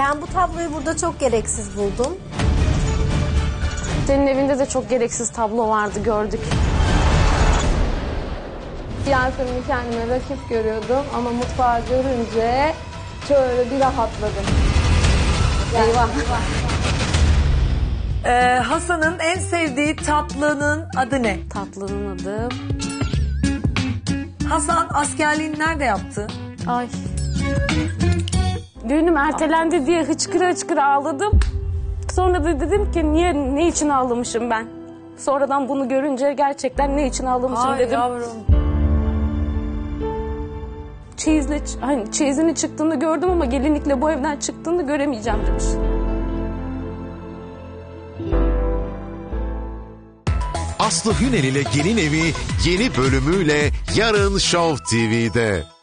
Ben bu tabloyu burada çok gereksiz buldum. Senin evinde de çok gereksiz tablo vardı, gördük. Yasemin'i kendime rakip görüyordum ama mutfağı görünce şöyle bir rahatladım. Eyvah. Hasan'ın en sevdiği tatlının adı ne? Tatlının adı... Hasan askerliğini nerede yaptı? Ay. Düğünüm ertelendi diye hıçkıra hıçkıra ağladım. Sonra da dedim ki ne için ağlamışım ben? Sonradan bunu görünce gerçekten ne için ağlamışım Ay dedim. yavrum. Çeyizini çıktığını gördüm ama gelinlikle bu evden çıktığını göremeyeceğim demiş. Aslı Hünel ile Gelin Evi yeni bölümüyle yarın Show TV'de.